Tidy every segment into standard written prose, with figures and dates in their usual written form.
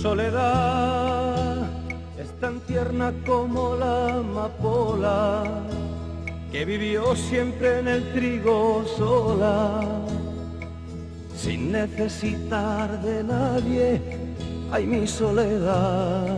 Soledad es tan tierna como la amapola, que vivió siempre en el trigo sola, sin necesitar de nadie. Ay, mi soledad.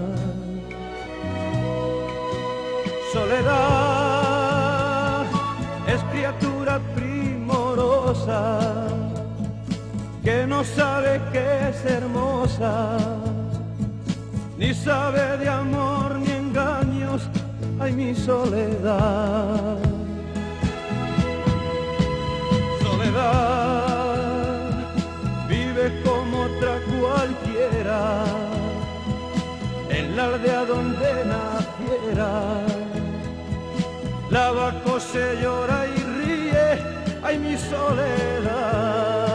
Soledad es criatura primorosa, que no sabe que es hermosa, ni sabe de amor ni engaños. Ay, mi soledad. Soledad vive como otra cualquiera, en la aldea donde naciera. Lava, cose, llora y ríe. Ay, mi soledad.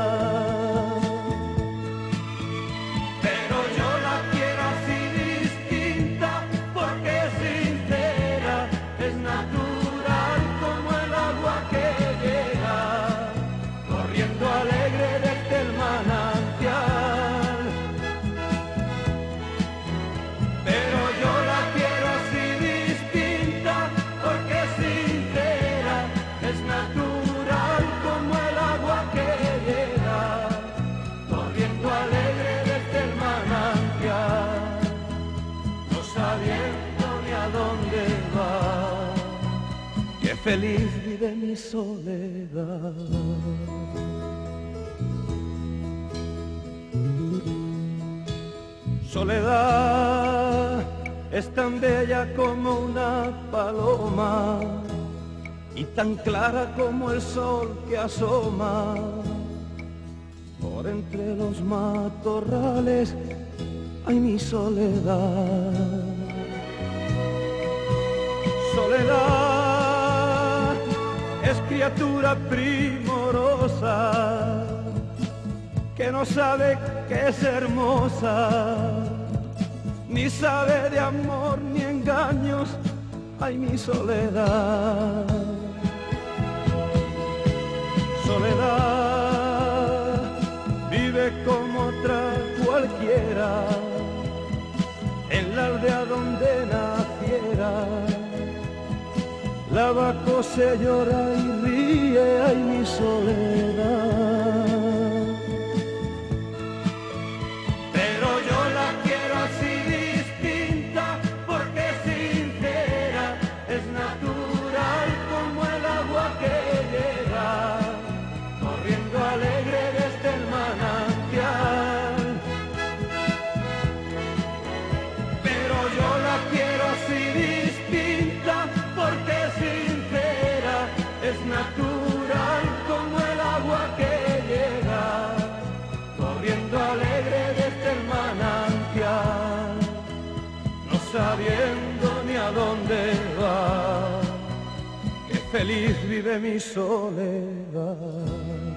Feliz vive mi soledad. Soledad es tan bella como una paloma y tan clara como el sol que asoma por entre los matorrales. Ay, mi soledad. Soledad es criatura primorosa, que no sabe que es hermosa, ni sabe de amor ni engaños. Ay, mi soledad. Soledad vive como otra cualquiera, en la aldea donde naciera. Lava, cose, llora y ríe. Ay, mi soledad. Pero yo la quiero así distinta, porque es sincera, es natural como el agua que llega corriendo alegre desde el manantial. Pero yo la quiero así distinta, porque es natural como el agua que llega corriendo alegre desde el manantial, no sabiendo ni a dónde va, que feliz vive mi soledad.